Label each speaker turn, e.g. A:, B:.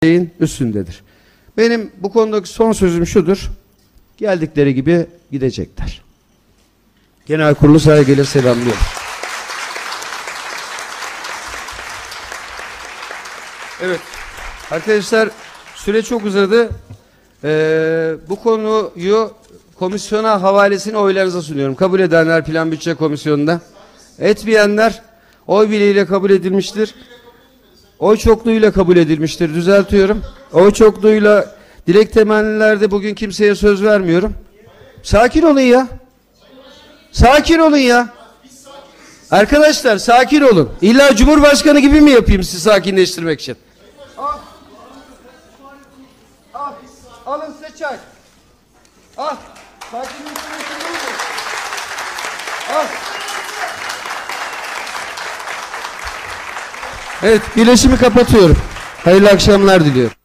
A: üstündedir. Benim bu konudaki son sözüm şudur. Geldikleri gibi gidecekler. Genel kurulu saygıyla selamlıyorum. Evet. Arkadaşlar süre çok uzadı. Bu konuyu komisyona havalesini oylarınıza sunuyorum. Kabul edenler Plan Bütçe Komisyonu'nda. Etmeyenler oy birliğiyle kabul edilmiştir. Oy çokluğuyla kabul edilmiştir. Düzeltiyorum. Oy çokluğuyla dilek temennilerde bugün kimseye söz vermiyorum. Sakin olun ya. Sakin olun ya. Arkadaşlar sakin olun. İlla Cumhurbaşkanı gibi mi yapayım sizi sakinleştirmek için? Alın size çay. Al. Sakinleştirmek için ne olur? Al. Evet, birleşimi kapatıyorum. Hayırlı akşamlar diliyorum.